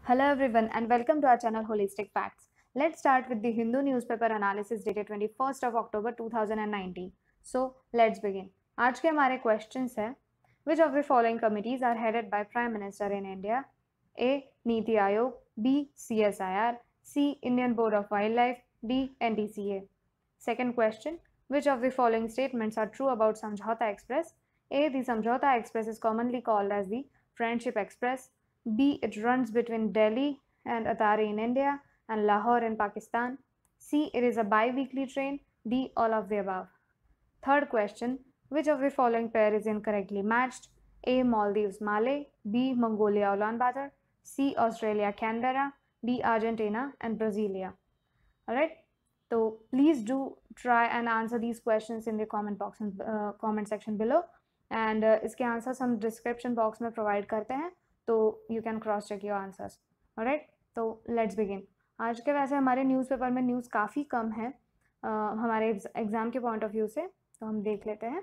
Hello everyone and welcome to our channel Holistic Facts. Let's start with the Hindu newspaper analysis dated 21st of October 2019. So let's begin. आज के हमारे questions हैं Which of the following committees are headed by Prime Minister in India? A. Niti Ayog, B. CSIR, C. Indian Board of Wildlife, D. NTCA. Second question. Which of the following statements are true about Samjhauta Express? A. The Samjhauta Express is commonly called as the Friendship Express. B. It runs between Delhi and Attari in India and Lahore in Pakistan. C. It is a bi-weekly train. D. All of the above. Third question. Which of the following pair is incorrectly matched? A. Maldives Malé, B. Mongolia Ulaanbatar, C. Australia Canberra, D. Argentina and Brazilia. Alright, so please do try and answer these questions in the comment box and comment section below, and इसके answers हम description box में provide करते हैं, तो you can cross check your answers. Alright, तो let's begin. आज के वैसे हमारे न्यूज़पेपर में न्यूज़ काफ़ी कम है हमारे एग्ज़ाम के पॉइंट ऑफ व्यू से, तो हम देख लेते हैं.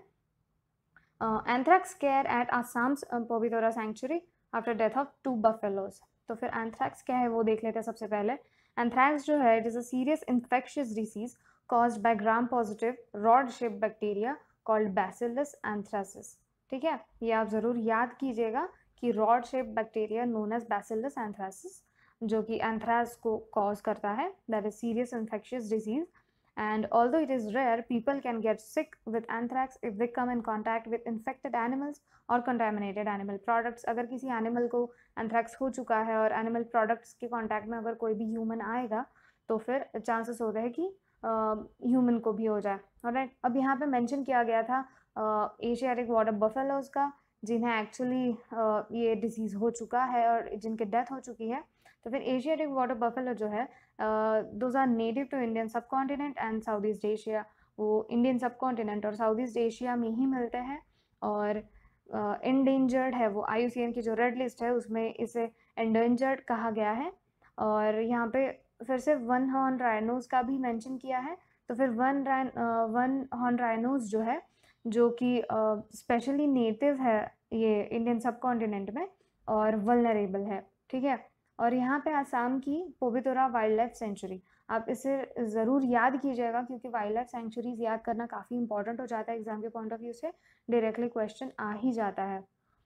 Anthrax scare at Assam's Pobitora sanctuary after death of 2 buffaloes. तो फिर एंथ्रैक्स क्या है वो देख लेते हैं सबसे पहले. एंथ्रैक्स जो है it is a serious infectious disease caused by gram positive rod shape bacteria called bacillus anthracis. ठीक है, ये आप ज़रूर याद कीजिएगा कि rod shape bacteria known as bacillus anthracis जो कि एंथ्रैक्स को कॉज करता है, that is serious infectious disease. And although it is rare, people can get sick with anthrax if they come in contact with infected animals or contaminated animal products. अगर किसी animal को anthrax हो चुका है और animal products के contact में अगर कोई भी human आएगा तो फिर chances होते हैं कि human को भी हो जाए. Alright, अब यहाँ पे mention किया गया था Asiatic water buffaloes का, जिन्हें actually ये disease हो चुका है और जिनके death हो चुकी है. तो फिर एशियाटिक वाटर बफेलो जो है those are native to Indian subcontinent and south east Asia. वो इंडियन सब कॉन्टिनेंट और साउथ ईस्ट एशिया में ही मिलते हैं और एंडेंजर्ड है. वो IUCN की जो रेड लिस्ट है उसमें इसे एंडेंजर्ड कहा गया है. और यहाँ पे फिर से वन हॉर्न राइनोज का भी मेंशन किया है. तो फिर वन हॉर्न राइनोज जो है जो कि स्पेशली नेटिव है ये इंडियन सब कॉन्टिनेंट में और वल्नरेबल है. ठीक है, और यहाँ पे आसाम की पोबितोरा वाइल्ड लाइफ सेंचुरी, आप इसे ज़रूर याद कीजिएगा क्योंकि वाइल्ड लाइफ सेंचुरीज याद करना काफ़ी इंपॉर्टेंट हो जाता है एग्जाम के पॉइंट ऑफ व्यू से. डायरेक्टली क्वेश्चन आ ही जाता है,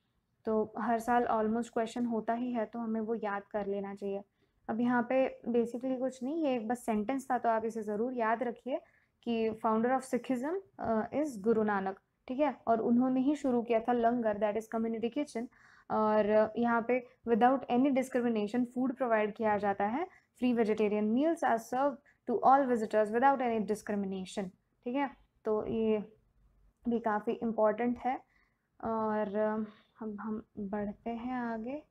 तो हर साल ऑलमोस्ट क्वेश्चन होता ही है, तो हमें वो याद कर लेना चाहिए. अब यहाँ पे बेसिकली कुछ नहीं, ये एक बस सेंटेंस था, तो आप इसे ज़रूर याद रखिए कि founder of Sikhism is Guru Nanak. ठीक है, और उन्होंने ही शुरू किया था langar, that is community kitchen. और यहाँ पे without any discrimination food provide किया जाता है. Free vegetarian meals are serve to all visitors without any discrimination. ठीक है, तो ये भी काफ़ी इम्पॉर्टेंट है. और हम बढ़ते हैं आगे.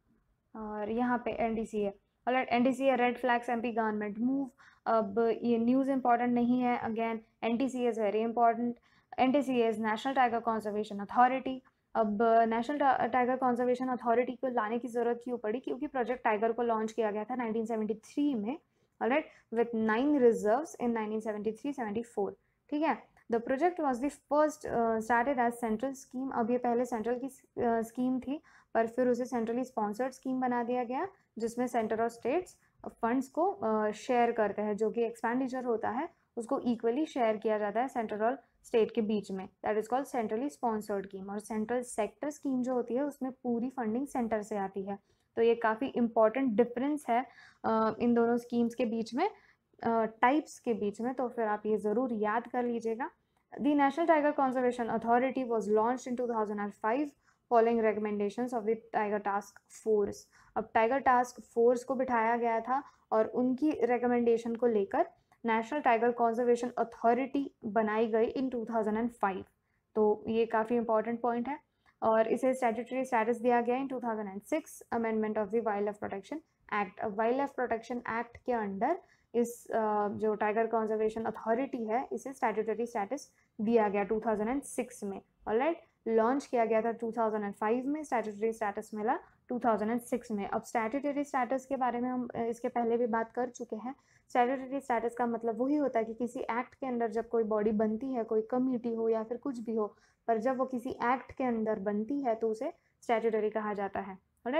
और यहाँ पे NTCA, alright, NTCA red flags MP government move. अब ये न्यूज़ इम्पॉर्टेंट नहीं है. Again NTCA is very important. NTCA is national tiger conservation authority. अब नेशनल टाइगर कंजर्वेशन अथॉरिटी को लाने की ज़रूरत क्यों पड़ी? क्योंकि प्रोजेक्ट टाइगर को लॉन्च किया गया था 1973 में, ऑलराइट, विथ 9 रिजर्व्स इन 1973-74. ठीक है, the project was the first started as central scheme. अब ये पहले सेंट्रल की स्कीम थी, पर फिर उसे सेंट्रली स्पॉन्सर्ड स्कीम बना दिया गया जिसमें सेंटर और स्टेट्स फंड्स को शेयर करते हैं. जो कि एक्सपेंडिचर होता है उसको इक्वली शेयर किया जाता है सेंट्रल और स्टेट के बीच में. That is called centrally sponsored scheme. और सेंट्रल सेक्टर स्कीम जो होती है उसमें पूरी फंडिंग सेंटर से आती है. तो ये काफ़ी इंपॉर्टेंट डिफरेंस है इन दोनों स्कीम्स के बीच में, टाइप्स के बीच में. तो फिर आप ये ज़रूर याद कर लीजिएगा. The national tiger conservation authority was launched in 2005 following recommendations of the tiger task force. अब टाइगर टास्क फोर्स को बिठाया गया था और उनकी रिकमेंडेशन को लेकर नेशनल टाइगर कंजर्वेशन अथॉरिटी बनाई गई इन 2005. तो ये काफ़ी इंपॉर्टेंट पॉइंट है. और इसे स्टैट्यूटरी स्टेटस दिया गया in 2006 amendment of the wild life protection act. अब वाइल्ड लाइफ प्रोटेक्शन एक्ट के अंडर इस जो टाइगर कंजर्वेशन अथॉरिटी है इसे स्टैट्यूटरी स्टेटस दिया गया 2006 में. ऑलराइट, लॉन्च किया गया था 2005 में, स्टैट्यूटरी स्टेटस मिला 2006 में. अब स्टैट्यूटरी स्टेटस के बारे में हम इसके पहले भी बात कर चुके हैं. स्टैट्यूटरी स्टेटस का मतलब वही होता है कि किसी एक्ट के अंदर जब कोई बॉडी बनती है, कोई कमेटी हो या फिर कुछ भी हो, पर जब वो किसी एक्ट के अंदर बनती है तो उसे स्टैट्यूटरी कहा जाता है. ऑलराइट,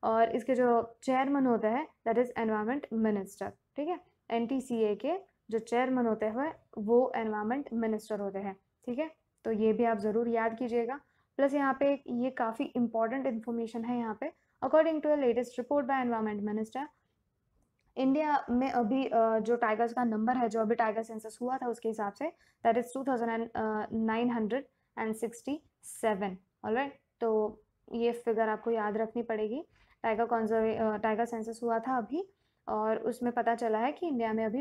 और इसके जो चेयरमैन होते हैं दैट इज़ एनवायरनमेंट मिनिस्टर, ठीक है। NTCA के जो चेयरमैन होते हैं वो एनवायरनमेंट मिनिस्टर होते हैं, ठीक है। तो ये भी आप ज़रूर याद कीजिएगा। प्लस यहाँ पे ये काफ़ी इंपॉर्टेंट इन्फॉर्मेशन है यहाँ पे। According to a latest report by environment minister, India में अभी जो टाइगर्स का नंबर है, जो अभी टाइगर सेंसस हुआ था उसके हिसाब से दैट इज 2967। ऑलराइट, तो ये फिगर आपको याद रखनी पड़ेगी। टाइगर सेंसस हुआ था अभी और उसमें पता चला है कि इंडिया में अभी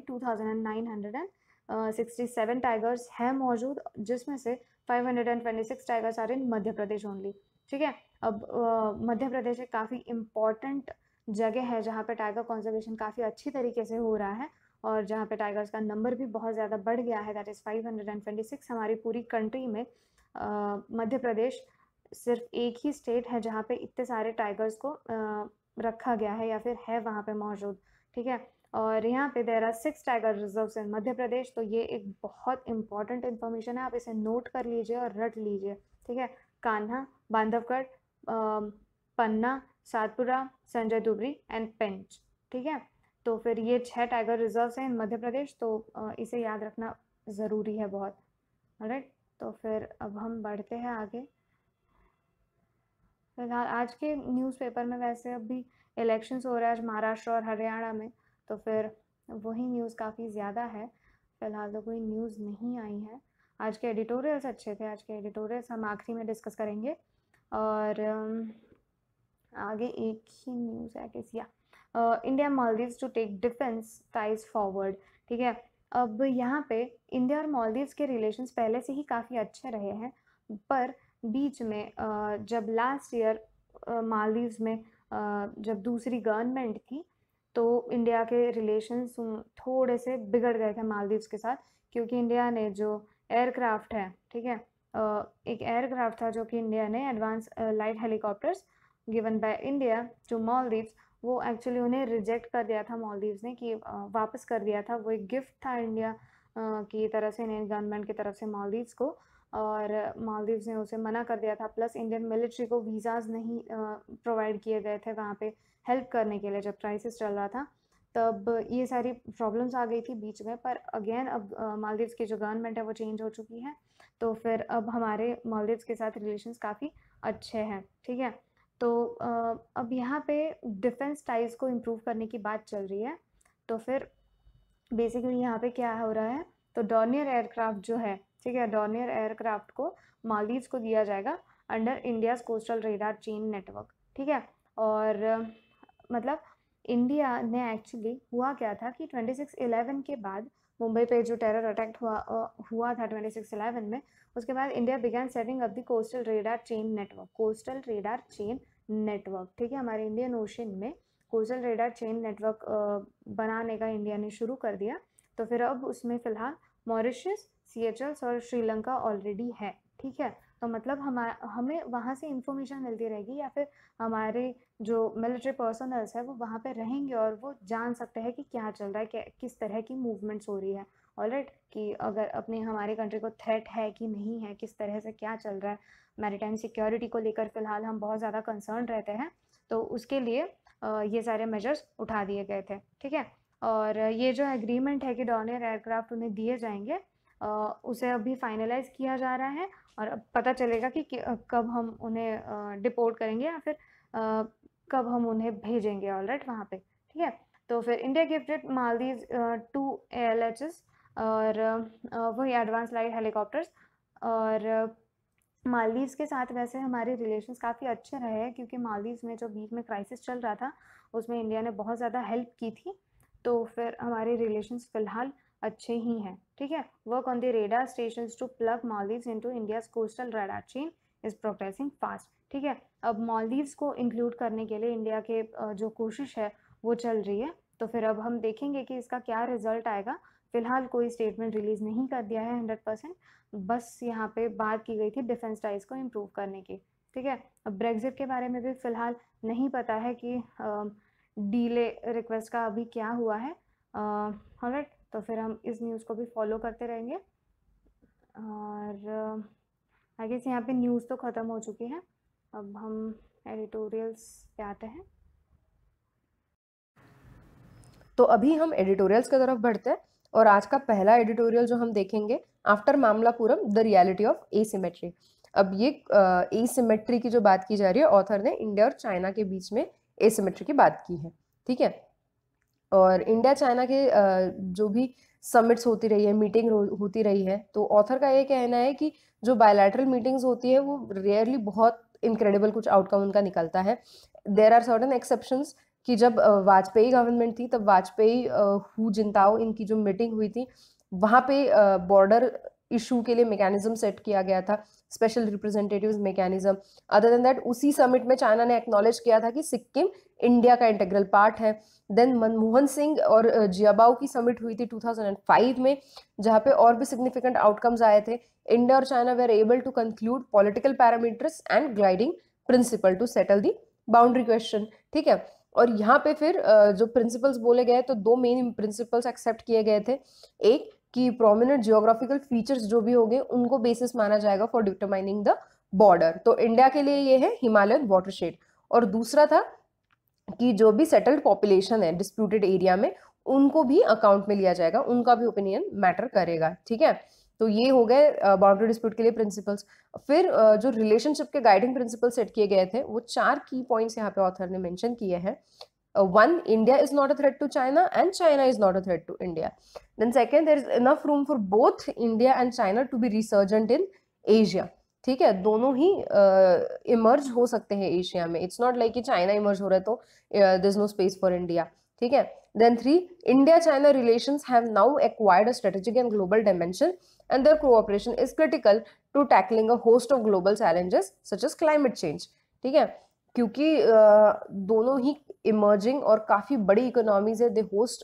2967 टाइगर्स हैं मौजूद, जिसमें से 526 tigers are in Madhya Pradesh only, ठीक है। अब मध्य प्रदेश एक काफ़ी इम्पॉर्टेंट जगह है जहाँ पे टाइगर कंजर्वेशन काफ़ी अच्छी तरीके से हो रहा है और जहाँ पे टाइगर्स का नंबर भी बहुत ज़्यादा बढ़ गया है, दैट इज़ 526। हमारी पूरी कंट्री में मध्य प्रदेश सिर्फ एक ही स्टेट है जहाँ पे इतने सारे टाइगर्स को रखा गया है या फिर है वहाँ पे मौजूद, ठीक है। और यहाँ पे there are 6 tiger reserves in Madhya Pradesh. तो ये एक बहुत इंपॉर्टेंट इन्फॉर्मेशन है, आप इसे नोट कर लीजिए और रट लीजिए, ठीक है। कान्हा, बांधवगढ़, पन्ना, सातपुरा, संजय दुबरी एंड पेंच, ठीक है। तो फिर ये 6 टाइगर रिजर्व्स हैं इन मध्य प्रदेश, तो इसे याद रखना ज़रूरी है बहुत। ऑलराइट, तो फिर अब हम बढ़ते हैं आगे। फिलहाल आज के न्यूज़पेपर में वैसे अभी इलेक्शंस हो रहा है आज महाराष्ट्र और हरियाणा में, तो फिर वही न्यूज़ काफ़ी ज़्यादा है। फिलहाल तो कोई न्यूज़ नहीं आई है। आज के एडिटोरियल्स अच्छे थे, आज के एडिटोरियल्स हम आखिरी में डिस्कस करेंगे। और आगे एक ही न्यूज़ है किसी India Maldives to take defence ties forward, ठीक है। अब यहाँ पे इंडिया और मालदीव्स के रिलेशंस पहले से ही काफ़ी अच्छे रहे हैं, पर बीच में जब लास्ट ईयर मालदीव्स में जब दूसरी गवर्नमेंट थी तो इंडिया के रिलेशंस थोड़े से बिगड़ गए थे मालदीव्स के साथ, क्योंकि इंडिया ने जो एयरक्राफ्ट है, ठीक है, एक एयरक्राफ्ट था जो कि इंडिया ने advance light helicopters given by India to Maldives, वो एक्चुअली उन्हें रिजेक्ट कर दिया था मालदीव्स ने, कि वापस कर दिया था। वो एक गिफ्ट था इंडिया की तरफ से, इंडियन गवर्नमेंट की तरफ से मालदीव्स को, और मालदीव्स ने उसे मना कर दिया था। प्लस इंडियन मिलिट्री को वीज़ाज़ नहीं प्रोवाइड किए गए थे वहाँ पे हेल्प करने के लिए जब क्राइसिस चल रहा था, तब ये सारी प्रॉब्लम्स आ गई थी बीच में। पर अगेन अब मालदीव्स की जो गवर्नमेंट है वो चेंज हो चुकी है, तो फिर अब हमारे मालदीव्स के साथ रिलेशंस काफ़ी अच्छे हैं, ठीक है। तो अब यहाँ पे डिफेंस टाइज को इम्प्रूव करने की बात चल रही है। तो फिर बेसिकली यहाँ पे क्या हो रहा है, तो डॉर्नियर एयरक्राफ्ट जो है, ठीक है, डॉर्नियर एयरक्राफ्ट को मालदीव्स को दिया जाएगा under India's coastal radar chain network, ठीक है। और मतलब इंडिया ने एक्चुअली हुआ क्या था कि 26/11 के बाद मुंबई पे जो टेरर अटैक हुआ था 26/11 में, उसके बाद India began setting up the coastal radar chain network, coastal radar chain network, ठीक है। हमारे इंडियन ओशन में कोस्टल रेडार चेन नेटवर्क बनाने का इंडिया ने शुरू कर दिया। तो फिर अब उसमें फ़िलहाल मॉरिशस, सीएचएल्स और श्रीलंका ऑलरेडी है, ठीक है। तो मतलब हमें वहाँ से इंफॉर्मेशन मिलती रहेगी, या फिर हमारे जो मिलिट्री पर्सनल्स है वो वहाँ पे रहेंगे और वो जान सकते हैं कि क्या चल रहा है, किस तरह की मूवमेंट्स हो रही है। ऑलराइट, कि अगर अपनी हमारी कंट्री को थ्रेट है कि नहीं है, किस तरह से क्या चल रहा है, मैरीटाइम सिक्योरिटी को लेकर फ़िलहाल हम बहुत ज़्यादा कंसर्न रहते हैं, तो उसके लिए ये सारे मेजर्स उठा दिए गए थे, ठीक है। और ये जो एग्रीमेंट है कि डॉर्नियर एयरक्राफ्ट उन्हें दिए जाएंगे, उसे अभी फाइनलाइज किया जा रहा है और अब पता चलेगा कि कब हम उन्हें डिपोर्ट करेंगे या फिर कब हम उन्हें भेजेंगे, ऑलराइट, वहाँ पे, ठीक है। तो फिर इंडिया गिफ्टेड मालदीव्स 2 ALHs और वही एडवांस लाइट हेलीकॉप्टर्स। और मालदीव्स के साथ वैसे हमारे रिलेशंस काफ़ी अच्छे रहे हैं, क्योंकि मालदीव्स में जो बीच में क्राइसिस चल रहा था उसमें इंडिया ने बहुत ज़्यादा हेल्प की थी, तो फिर हमारे रिलेशंस फ़िलहाल अच्छे ही हैं, ठीक है। Work on the radar stations to plug Maldives into India's coastal radar chain is progressing fast, ठीक है। अब मालदीव्स को इंक्लूड करने के लिए इंडिया के जो कोशिश है वो चल रही है, तो फिर अब हम देखेंगे कि इसका क्या रिजल्ट आएगा। फ़िलहाल कोई स्टेटमेंट रिलीज़ नहीं कर दिया है 100%, बस यहाँ पे बात की गई थी डिफेंस टाइज को इम्प्रूव करने की, ठीक है। अब ब्रेग्जिट के बारे में भी फ़िलहाल नहीं पता है कि डीले रिक्वेस्ट का अभी क्या हुआ है, ऑलराइट। तो फिर हम इस न्यूज़ को भी फॉलो करते रहेंगे। और आई गेस यहाँ पे न्यूज़ तो ख़त्म हो चुकी है, अब हम एडिटोरियल्स पे आते हैं। तो अभी हम एडिटोरियल्स की तरफ बढ़ते हैं और आज का पहला एडिटोरियल जो हम देखेंगे, after Mamallapuram the reality of asymmetry. अब ये एसिमेट्री की जो बात की जा रही है, ऑथर ने इंडिया और चाइना के बीच में एसिमेट्री की बात की है, ठीक है। और इंडिया चाइना के जो भी समिट्स होती रही है, मीटिंग होती रही है, तो ऑथर का ये कहना है कि जो बायलैटरल मीटिंग्स होती है वो रेयरली बहुत इनक्रेडिबल कुछ आउटकम उनका निकलता है। देयर आर सर्टेन एक्सेप्शंस कि जब वाजपेयी गवर्नमेंट थी, तब वाजपेयी हु जिंताओ इनकी जो मीटिंग हुई थी, वहाँ पे बॉर्डर इशू के लिए मैकेनिज्म सेट किया गया था, special representatives mechanism. Other than that उसी समिट में चाइना ने एक्नॉलेज किया था कि सिक्किम इंडिया का इंटीग्रल पार्ट है। देन मनमोहन सिंह और जियाबाओ की समिट हुई थी 2005 में, जहाँ पे और भी सिग्निफिकेंट आउटकम्स आए थे। इंडिया और China were able to conclude political parameters and gliding principle to settle the boundary question, ठीक है। और यहाँ पे फिर जो प्रिंसिपल्स बोले गए, तो दो मेन प्रिंसिपल्स एक्सेप्ट किए गए थे। एक कि प्रोमिनेंट जियोग्राफिकल फीचर्स जो भी होंगे उनको बेसिस माना जाएगा फॉर डिटरमाइनिंग द बॉर्डर, तो इंडिया के लिए ये है हिमालयन वाटरशेड। और दूसरा था कि जो भी सेटल्ड पॉपुलेशन है डिस्प्यूटेड एरिया में, उनको भी अकाउंट में लिया जाएगा, उनका भी ओपिनियन मैटर करेगा, ठीक है। तो ये हो गए बाउंड्री डिस्प्यूट के लिए प्रिंसिपल्स। फिर जो रिलेशनशिप के गाइडिंग प्रिंसिपल सेट किए गए थे, वो 4 की पॉइंट्स यहाँ पे ऑथर ने मेंशन किए हैं। 1, India is not a threat to China and China is not a threat to India. Then second, there is enough room for both India and China to be resurgent in Asia. ठीक है, दोनों ही emerge हो सकते हैं Asia में। It's not like कि China emerge हो रहा है तो there is no space for India, ठीक है। Then 3, India China relations have now acquired a strategic and global dimension and their cooperation is critical to tackling a host of global challenges such as climate change, ठीक है। क्योंकि दोनों ही emerging और काफी बड़ी economies है, दे होस्ट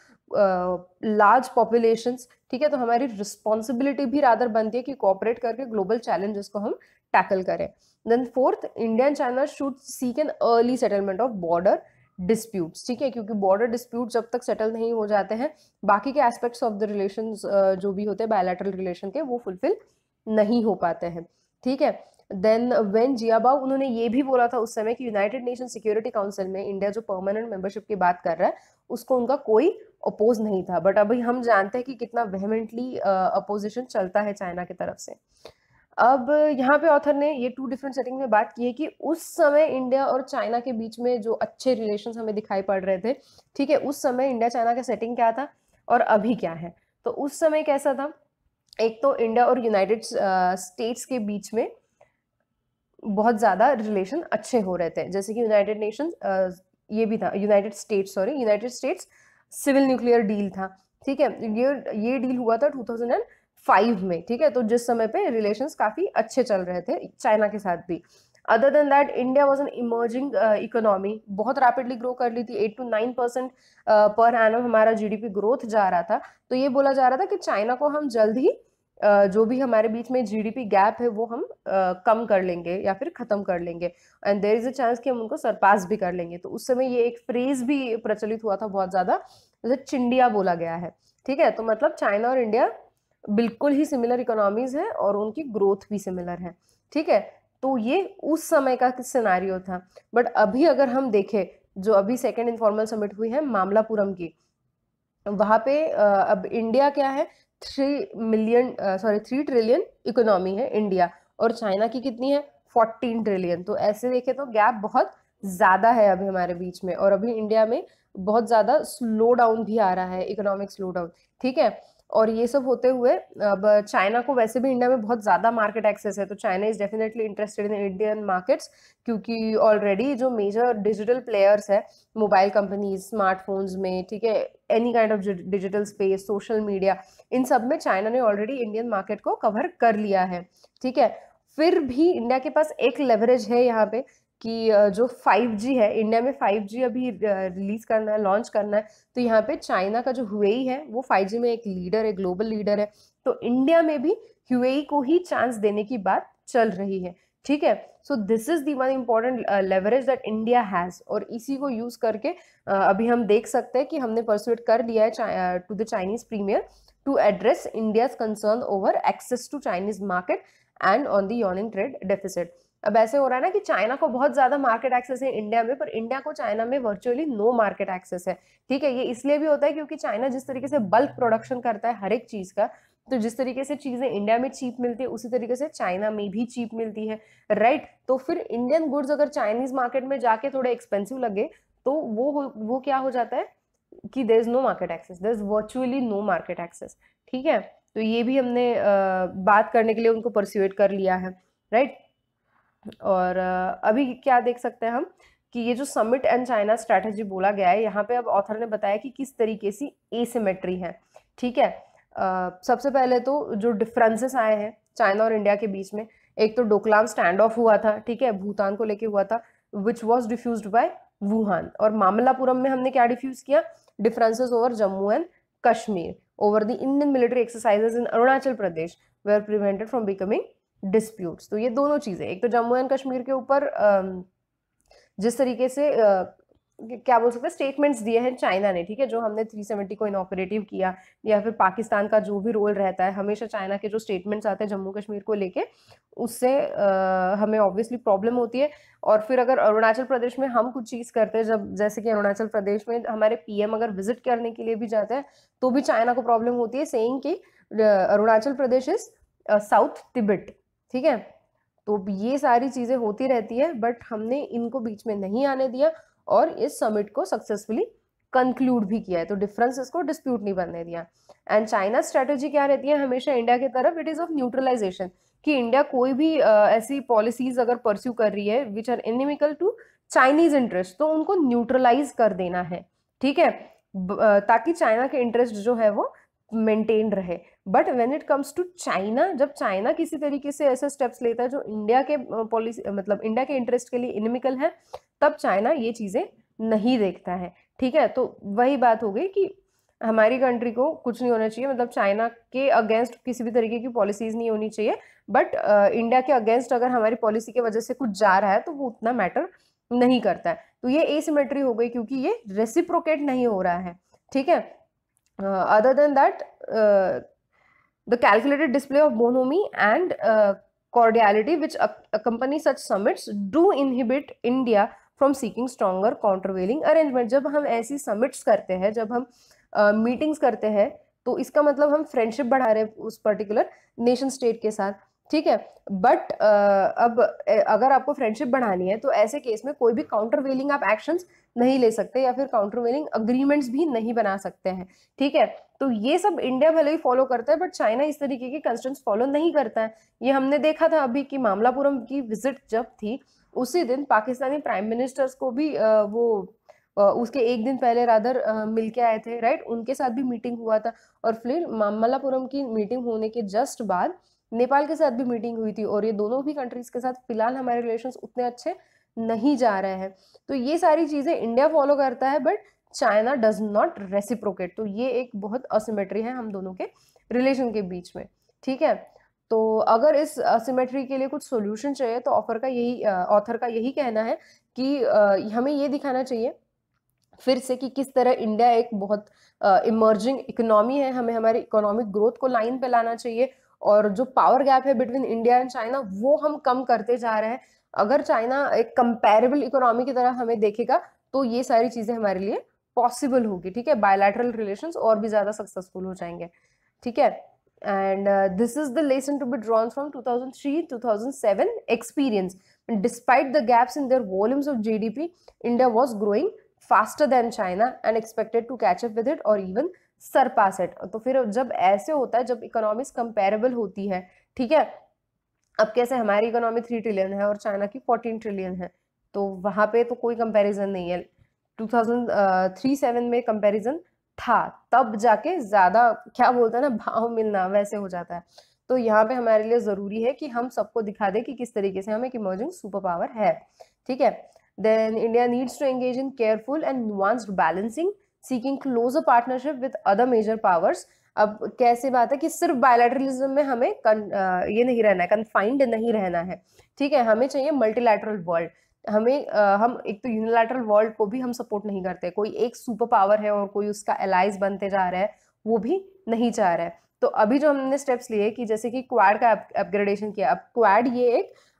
लार्ज पॉपुलेशंस, ठीक है। तो हमारी रिस्पॉन्सिबिलिटी भी रादर बनती है कि कोऑपरेट करके ग्लोबल चैलेंजेस को हम टैकल करें। Then 4th, India and China should seek an early settlement of border disputes, ठीक है। क्योंकि बॉर्डर डिस्प्यूट जब तक सेटल नहीं हो जाते हैं, बाकी के एस्पेक्ट्स ऑफ द रिलेशंस जो भी होते हैं बायलैटरल रिलेशन के, वो फुलफिल नहीं हो पाते हैं, ठीक है। देन व्हेन जियाबाओ, उन्होंने ये भी बोला था उस समय कि यूनाइटेड नेशन सिक्योरिटी काउंसिल में इंडिया जो परमानेंट मेंबरशिप की बात कर रहा है, उसको उनका कोई अपोज नहीं था। बट अभी हम जानते हैं कि कितना वेहेमेंटली अपोजिशन चलता है चाइना की तरफ से। अब यहाँ पे ऑथर ने ये 2 डिफरेंट सेटिंग में बात की है कि उस समय इंडिया और चाइना के बीच में जो अच्छे रिलेशंस हमें दिखाई पड़ रहे थे, ठीक है, उस समय इंडिया चाइना का सेटिंग क्या था और अभी क्या है। तो उस समय कैसा था, एक तो इंडिया और यूनाइटेड स्टेट्स के बीच में बहुत ज्यादा रिलेशन अच्छे हो रहे थे, जैसे कि यूनाइटेड नेशन ये भी था, United States civil nuclear deal था, ठीक है। ये डील हुआ था 2005 में, ठीक है। तो जिस समय पे रिलेशंस काफी अच्छे चल रहे थे चाइना के साथ भी। Other than that, India was an emerging economy, बहुत रैपिडली ग्रो कर ली थी, 8 to 9% पर एनम हमारा जीडीपी ग्रोथ जा रहा था। तो ये बोला जा रहा था कि चाइना को हम जल्द ही जो भी हमारे बीच में जीडीपी गैप है वो हम कम कर लेंगे या फिर खत्म कर लेंगे, and there is a chance कि हम उनको सरपास भी कर लेंगे। तो उस समय ये एक फ्रेज भी प्रचलित हुआ था बहुत ज्यादा, जैसे चिंडिया बोला गया है, ठीक है। तो मतलब चाइना और इंडिया बिल्कुल ही सिमिलर इकोनॉमीज है और उनकी ग्रोथ भी सिमिलर है, ठीक है। तो ये उस समय का सिनेरियो था। बट अभी अगर हम देखें, जो अभी सेकेंड इनफॉर्मल समिट हुई है मामलापुरम की, वहां पे अब इंडिया क्या है, 3 ट्रिलियन इकोनॉमी है इंडिया, और चाइना की कितनी है, 14 ट्रिलियन। तो ऐसे देखे तो गैप बहुत ज्यादा है अभी हमारे बीच में, और अभी इंडिया में बहुत ज्यादा स्लो डाउन भी आ रहा है, इकोनॉमिक स्लो डाउन, ठीक है। और ये सब होते हुए अब चाइना को वैसे भी इंडिया में बहुत ज्यादा मार्केट एक्सेस है, तो China is definitely interested in Indian markets, क्योंकि ऑलरेडी जो मेजर डिजिटल प्लेयर्स है, मोबाइल कंपनीज, स्मार्टफोन्स में, ठीक है, any kind of digital space, social media, इन सब में चाइना ने ऑलरेडी इंडियन मार्केट को कवर कर लिया है, ठीक है। फिर भी इंडिया के पास एक लेवरेज है यहाँ पे कि जो 5G है, इंडिया में 5G अभी रिलीज करना है, लॉन्च करना है, तो यहाँ पे चाइना का जो हुवेई है वो 5G में एक लीडर है, ग्लोबल लीडर है। तो इंडिया में भी हुवेई को ही चांस देने की बात चल रही है, ठीक है। So this is the one important leverage that India has, और इसी को यूज करके अभी हम देख सकते हैं कि हमने परसुएट कर लिया है to the Chinese premier to address India's concern over access to Chinese market and on the yawning trade deficit. अब ऐसे हो रहा है ना कि चाइना को बहुत ज्यादा मार्केट एक्सेस है इंडिया में, पर इंडिया को चाइना में वर्चुअली नो मार्केट एक्सेस है। ठीक है, ये इसलिए भी होता है क्योंकि चाइना जिस तरीके से बल्क प्रोडक्शन करता है हर एक चीज का, तो जिस तरीके से चीजें इंडिया में चीप मिलती है उसी तरीके से चाइना में भी चीप मिलती है, राइट। तो फिर इंडियन गुड्स अगर चाइनीज मार्केट में जाके थोड़े एक्सपेंसिव लगे तो वो क्या हो जाता है कि there is no market access, there is virtually no market access. ठीक है, तो ये भी हमने बात करने के लिए उनको परस्यूएट कर लिया है, राइट। और अभी क्या देख सकते हैं हम कि ये जो समिट एंड चाइना स्ट्रैटेजी बोला गया है, यहाँ पे अब ऑथर ने बताया कि किस तरीके से एसिमेट्री है। ठीक है, सबसे पहले तो जो डिफरेंसेस आए हैं चाइना और इंडिया के बीच में, एक तो डोकलाम स्टैंड ऑफ हुआ था, ठीक है, भूटान को लेके हुआ था, which was defused by Wuhan. और मामल्लापुरम में हमने क्या डिफ्यूज किया, differences over Jammu and Kashmir, over the Indian military exercises in Arunachal Pradesh were prevented from becoming disputes. तो ये दोनों चीजें, एक तो जम्मू एंड कश्मीर के ऊपर जिस तरीके से क्या बोल सकते हैं स्टेटमेंट्स दिए हैं चाइना ने, ठीक है, जो हमने 370 को इनॉपरेटिव किया, या फिर पाकिस्तान का जो भी रोल रहता है, हमेशा चाइना के जो स्टेटमेंट्स आते हैं जम्मू कश्मीर को लेके, उससे हमें ऑब्वियसली प्रॉब्लम होती है। और फिर अगर अरुणाचल प्रदेश में हम कुछ चीज करते हैं, जब जैसे कि अरुणाचल प्रदेश में हमारे पीएम अगर विजिट करने के लिए भी जाते हैं तो भी चाइना को प्रॉब्लम होती है, सेइंग कि Arunachal Pradesh is south Tibet. ठीक है, तो ये सारी चीजें होती रहती है, बट हमने इनको बीच में नहीं आने दिया और इस समिट को सक्सेसफुली कंक्लूड भी किया है, तो डिफरेंसेस को डिस्प्यूट नहीं बनने दिया। एंड चाइना स्ट्रेटेजी क्या रहती है हमेशा इंडिया की तरफ, इट इज ऑफ न्यूट्रलाइजेशन, कि इंडिया कोई भी ऐसी पॉलिसीज अगर परस्यू कर रही है which are inimical to Chinese interest, तो उनको न्यूट्रलाइज कर देना है। ठीक है, ताकि चाइना के इंटरेस्ट जो है वो मेंटेन रहे। But when it comes to China, जब चाइना किसी तरीके से ऐसे स्टेप्स लेता है जो इंडिया के पॉलिसी मतलब इंडिया के इंटरेस्ट के लिए इनिमिकल है, तब चाइना ये चीजें नहीं देखता है। ठीक है, तो वही बात हो गई कि हमारी कंट्री को कुछ नहीं होना चाहिए, मतलब चाइना के अगेंस्ट किसी भी तरीके की पॉलिसीज नहीं होनी चाहिए, बट इंडिया के अगेंस्ट अगर हमारी पॉलिसी की वजह से कुछ जा रहा है तो वो उतना मैटर नहीं करता है। तो ये एसिमेट्री हो गई क्योंकि ये रेसिप्रोकेट नहीं हो रहा है। ठीक है, other than that, the calculated display of bonhomie and cordiality which accompany such summits do inhibit India from seeking stronger countervailing arrangement। जब हम ऐसी summits करते हैं, जब हम मीटिंग्स करते हैं, तो इसका मतलब हम फ्रेंडशिप बढ़ा रहे हैं उस पर्टिकुलर नेशन स्टेट के साथ। ठीक है, बट अब अगर आपको फ्रेंडशिप बढ़ानी है तो ऐसे केस में कोई भी काउंटरवेलिंग आप एक्शंस नहीं ले सकते, या फिर काउंटरवेलिंग अग्रीमेंट्स भी नहीं बना सकते हैं। ठीक है, तो ये सब इंडिया भले ही फॉलो करता है, बट चाइना इस तरीके की कंस्ट्रेंट्स फॉलो नहीं करता है। ये हमने देखा था अभी कि मामलापुरम की विजिट जब थी, उसी दिन पाकिस्तानी प्राइम मिनिस्टर्स को भी उसके एक दिन पहले रादर मिल के आए थे, राइट, उनके साथ भी मीटिंग हुआ था। और फिर मामल्लापुरम की मीटिंग होने के जस्ट बाद नेपाल के साथ भी मीटिंग हुई थी, और ये दोनों भी कंट्रीज के साथ फिलहाल हमारे रिलेशंस उतने अच्छे नहीं जा रहे हैं। तो ये सारी चीजें इंडिया फॉलो करता है, but China does not reciprocate. तो ये एक बहुत असिमेट्री है हम दोनों के रिलेशन के बीच में। ठीक है, तो अगर इस असिमेट्री के लिए कुछ सोल्यूशन चाहिए तो ऑथर का यही कहना है कि हमें ये दिखाना चाहिए फिर से कि किस तरह इंडिया एक बहुत इमर्जिंग इकोनॉमी है, हमें हमारी इकोनॉमिक ग्रोथ को लाइन पे लाना चाहिए, और जो पावर गैप है बिटवीन इंडिया एंड चाइना वो हम कम करते जा रहे हैं। अगर चाइना एक कंपैरेबल इकोनॉमी की तरह हमें देखेगा तो ये सारी चीजें हमारे लिए पॉसिबल होगी। ठीक है, बायलैटरल रिलेशंस और भी ज्यादा सक्सेसफुल हो जाएंगे। ठीक है, and this is the lesson to be drawn from 2003-2007 experience. Despite the gaps in their volumes of GDP, India was growing faster than China and expected to catch up with it or even surpass it. तो फिर जब ऐसे होता है, जब economics comparable होती है, ठीक है, अब कैसे हमारी इकोनॉमी 3 ट्रिलियन है और चाइना की 14 ट्रिलियन है, तो वहां पे तो कोई कंपैरिजन नहीं है। 2003-07 में कंपैरिजन था, तब जाके ज्यादा क्या बोलते हैं ना, भाव मिलना वैसे हो जाता है। तो यहाँ पे हमारे लिए जरूरी है कि हम सबको दिखा दें कि किस तरीके से हम एक इमर्जिंग सुपर पावर है। ठीक है, then India needs to engage in careful and nuanced balancing, seeking closer partnership with other major powers. अब कैसी बात है कि सिर्फ बायलैटरलिज्म में हमें ये नहीं रहना है, कन्फाइंड नहीं रहना है। ठीक है, हमें चाहिए मल्टीलैटरल वर्ल्ड। हम एक तो यूनिलैटरल वर्ल्ड को भी हम सपोर्ट नहीं करते, कोई एक सुपर पावर है और कोई उसका एलाइज बनते जा रहा है, वो भी नहीं चाह रहा है। तो अभी जो हमने स्टेप्स लिए कि जैसे कि क्वाड का अपग्रेडेशन किया, अब क्वाड ये एक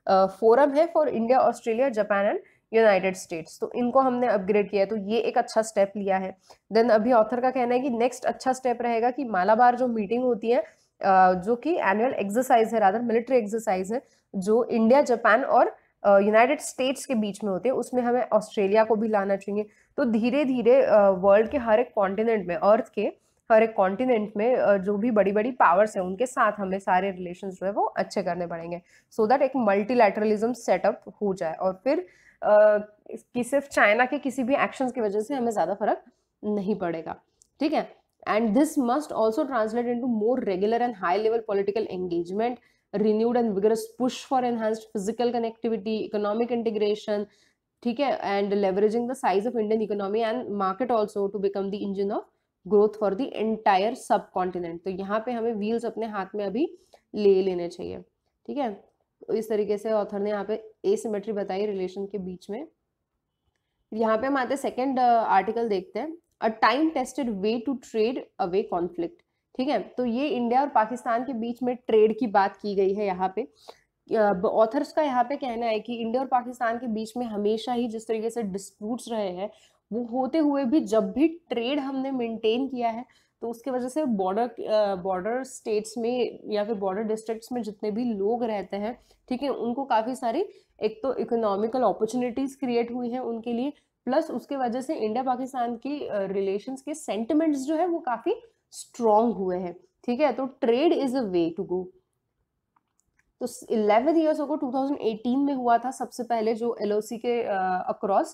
फोरम है for India, Australia, Japan and United States, तो इनको हमने अपग्रेड किया है, तो ये एक अच्छा स्टेप लिया है। देन अभी ऑथर का कहना है कि नेक्स्ट अच्छा स्टेप रहेगा कि मालाबार जो मीटिंग होती है, जो कि एनुअल एक्सरसाइज है, रादर मिलिट्री एक्सरसाइज है, जो इंडिया, जापान और यूनाइटेड स्टेट्स के बीच में होते हैं, उसमें हमें ऑस्ट्रेलिया को भी लाना चाहिए। तो धीरे धीरे वर्ल्ड के हर एक कॉन्टिनेंट में, अर्थ के हर एक कॉन्टिनेंट में जो भी बड़ी बड़ी पावर्स हैं उनके साथ हमें सारे रिलेशंस जो है वो अच्छे करने पड़ेंगे, सो दैट एक मल्टीलैटरलिज्म सेटअप हो जाए, और फिर कि सिर्फ चाइना के किसी भी एक्शंस की वजह से हमें ज्यादा फर्क नहीं पड़ेगा, ठीक है। And this must also translate into more regular and high level political engagement, renewed and vigorous push for enhanced physical connectivity, economic integration, ठीक है, and leveraging the size of Indian economy and market also to become the engine of growth for the entire subcontinent। तो यहाँ पे हमें wheels अपने हाथ में अभी ले लेने चाहिए, ठीक है। तो इस तरीके से ऑथर ने यहाँ पे एसिमेट्री बताई रिलेशन के बीच में। यहाँ पे हम आते हैं सेकेंड आर्टिकल देखते हैं, a time tested way to trade away conflict, ठीक है। तो ये इंडिया और पाकिस्तान के बीच में ट्रेड की बात की गई है यहाँ पे। ऑथर्स का यहाँ पे कहना है कि इंडिया और पाकिस्तान के बीच में हमेशा ही जिस तरीके से डिस्प्यूट्स रहे हैं, वो होते हुए भी जब भी ट्रेड हमने मेंटेन किया है, तो उसके वजह से बॉर्डर स्टेट्स में या फिर बॉर्डर डिस्ट्रिक्ट्स में जितने भी लोग रहते हैं, ठीक है, उनको काफ़ी सारी एक तो इकोनॉमिकल अपॉर्चुनिटीज क्रिएट हुई हैं उनके लिए, प्लस उसके वजह से इंडिया पाकिस्तान की रिलेशंस के सेंटिमेंट्स जो है वो काफ़ी स्ट्रॉन्ग हुए हैं, ठीक है। तो trade is a way to go. तो 11 ईयर्स अगो 2018 में हुआ था सबसे पहले जो एलओसी के अक्रॉस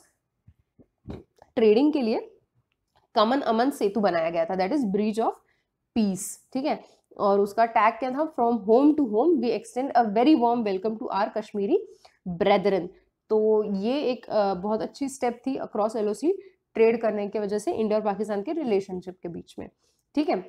ट्रेडिंग के लिए कॉमन अमन सेतु बनाया गया था, that is bridge of peace, ठीक है। और उसका टैग क्या था, from home to home we extend a very warm welcome to our Kashmiri brethren. तो ये एक बहुत अच्छी स्टेप थी अक्रॉस एलओसी ट्रेड करने की वजह से इंडिया और पाकिस्तान के रिलेशनशिप के बीच में, ठीक है।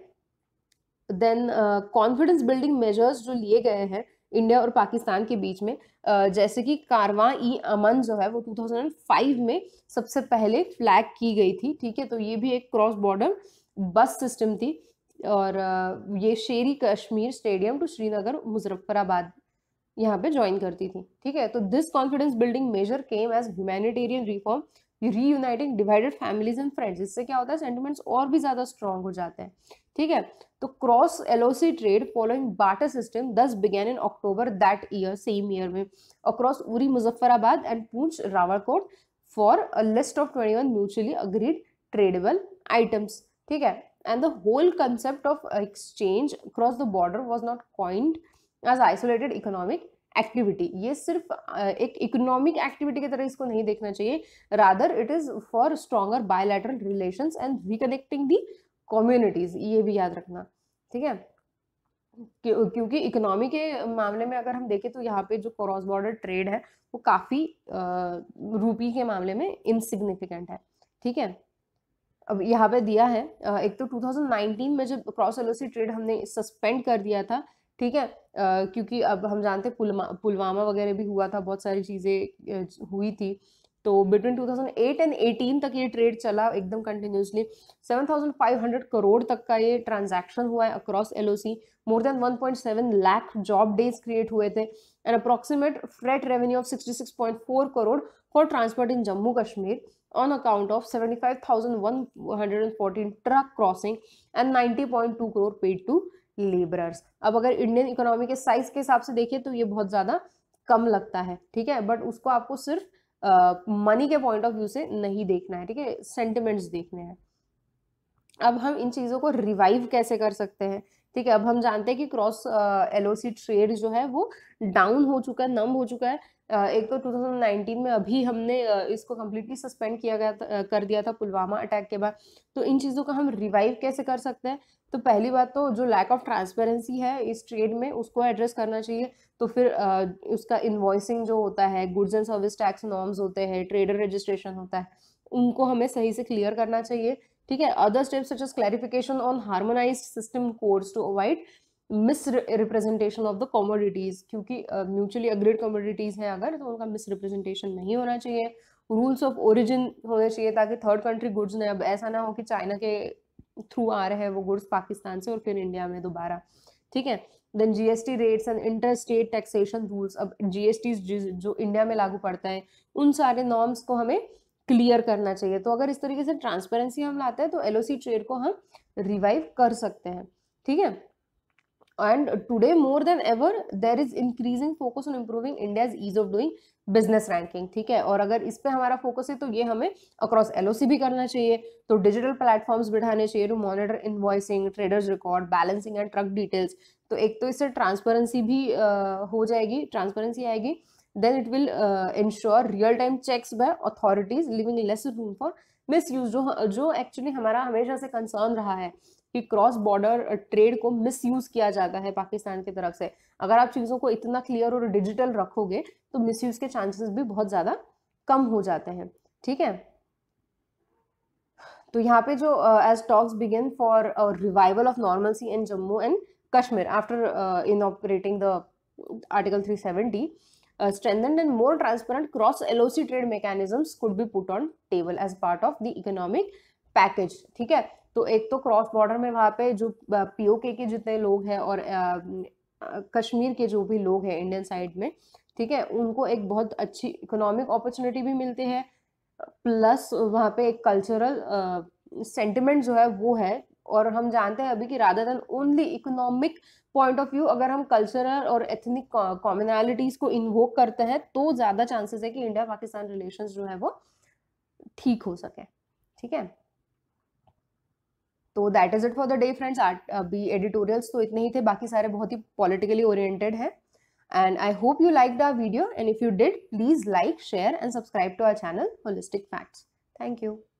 देन कॉन्फिडेंस बिल्डिंग मेजर्स जो लिए गए हैं इंडिया और पाकिस्तान के बीच में, जैसे कि कारवां ई अमन जो है वो 2005 में सबसे पहले फ्लैग की गई थी, ठीक है। तो ये भी एक क्रॉस बॉर्डर बस सिस्टम थी, और ये शेरी कश्मीर स्टेडियम टू श्रीनगर मुजफ्फराबाद यहाँ पे ज्वाइन करती थी, ठीक है। तो this confidence building measure came as humanitarian reform reuniting divided families and friends. इससे क्या होता है, सेंटिमेंट्स और भी ज्यादा स्ट्रॉन्ग हो जाते हैं, ठीक है। तो cross LOC trade following barter system thus began in October that year, same year में, across Uri Muzaffarabad and Poonch Rawalakot for a list of 21 mutually agreed tradeable items, ठीक है। And the whole concept of exchange across the border was not coined as isolated economic activity. ये सिर्फ एक economic activity की तरह इसको नहीं देखना चाहिए, rather it is for stronger bilateral relations and reconnecting the communities, ये भी याद रखना, ठीक है। क्योंकि इकोनॉमी के मामले में अगर हम देखें तो यहाँ पे जो क्रॉस बॉर्डर ट्रेड है वो काफी रूपी के मामले में इनसिग्निफिकेंट है, ठीक है। अब यहाँ पे दिया है एक तो 2019 में जब क्रॉस एलओसी ट्रेड हमने सस्पेंड कर दिया था, ठीक है, क्योंकि अब हम जानते हैं पुलवामा वगैरह भी हुआ था, बहुत सारी चीज़ें हुई थी, तो बिटवीन 2008 एंड 18 तक ये ट्रेड चला एकदम कंटिन्यूसली। 7,500 करोड़ तक का ये ट्रांजैक्शन हुआ है across LOC, more than 1.7 lakh job days create हुए थे, and approximate freight revenue of 66.4 crore for transport in Jammu Kashmir on account of 75,114 truck crossing and 90.2 crore paid to laborers। अब अगर इंडियन इकोनॉमी के साइज के हिसाब से देखें तो ये बहुत ज्यादा कम लगता है, ठीक है, बट उसको आपको सिर्फ मनी के पॉइंट ऑफ व्यू से नहीं देखना है, ठीक है, सेंटिमेंट्स देखने हैं। अब हम इन चीजों को रिवाइव कैसे कर सकते हैं, ठीक है। अब हम जानते हैं कि क्रॉस एलओसी ट्रेड जो है वो डाउन हो चुका है, नम हो चुका है। एक तो 2019 में अभी हमने इसको कम्प्लीटली सस्पेंड किया गया कर दिया था पुलवामा अटैक के बाद। तो इन चीज़ों को हम रिवाइव कैसे कर सकते हैं, तो पहली बात तो जो लैक ऑफ ट्रांसपेरेंसी है इस ट्रेड में उसको एड्रेस करना चाहिए। तो फिर उसका इन्वॉइसिंग जो होता है, goods and service tax norms होते हैं, ट्रेडर रजिस्ट्रेशन होता है, उनको हमें सही से क्लियर करना चाहिए, ठीक है। Other steps such as clarification on harmonised system codes to avoid misrepresentation of the commodities, क्योंकि म्यूचुअली अग्रीड कमोडिटीज हैं अगर, तो उनका मिस रिप्रेजेंटेशन नहीं होना चाहिए। रूल्स ऑफ ओरिजिन होने चाहिए ताकि थर्ड कंट्री गुड्स ने, अब ऐसा ना हो कि चाइना के थ्रू आ रहे हैं वो गुड्स पाकिस्तान से और फिर इंडिया में दोबारा, ठीक है। Then GST rates and inter state taxation rules. अब जीएसटी जो इंडिया में लागू पड़ता है उन सारे नॉर्म्स को हमें क्लियर करना चाहिए। तो अगर इस तरीके से ट्रांसपेरेंसी हम लाते हैं तो एलओसी ट्रेड को हम रिवाइव कर सकते हैं, ठीक है। And today more than ever there is increasing focus on improving India's ease of doing business ranking, ठीक है। और अगर इस पे हमारा फोकस है तो ये हमें अक्रॉस एलओसी भी करना चाहिए। तो डिजिटल प्लेटफॉर्म्स बिठाने चाहिए to monitor invoicing, traders record, balancing and truck details. तो एक तो इससे ट्रांसपेरेंसी भी हो जाएगी, ट्रांसपेरेंसी आएगी। Then it will ensure real time checks by authorities, living less room for misuse, जो एक्चुअली हमारा हमेशा से कंसर्न रहा है कि क्रॉस बॉर्डर ट्रेड को मिसयूज किया जाता है पाकिस्तान की तरफ से। अगर आप चीज़ों को इतना क्लियर और डिजिटल रखोगे तो मिसयूज के चांसेस भी बहुत ज़्यादा कम हो जाते हैं, ठीक है। तो यहाँ पे जो as talks begin for revival of normalcy in Jammu and Kashmir after inoperating the article 370, strengthened and more transparent cross LOC trade mechanisms could be put on table as part of the economic package, ठीक है। तो एक तो cross border में वहाँ पे जो PoK के जितने लोग हैं और कश्मीर के जो भी लोग हैं इंडियन साइड में, ठीक है, उनको एक बहुत अच्छी इकोनॉमिक अपॉर्चुनिटी भी मिलती है, प्लस वहाँ पे एक कल्चरल सेंटिमेंट जो है वो है। और हम जानते हैं अभी कि rather than only economic point of view अगर हम कल्चरल और एथनिक कॉमनैलिटीज को इन्वोक करते हैं तो ज़्यादा चांसेस है कि इंडिया पाकिस्तान रिलेशंस जो है वो ठीक हो सके, ठीक है। तो that is it for the day friends. अभी एडिटोरियल्स तो इतने ही थे, बाकी सारे बहुत ही पॉलिटिकली ओरिएंटेड है। And I hope you like the video, and if you did please like, share and subscribe to our channel holistic facts. Thank you.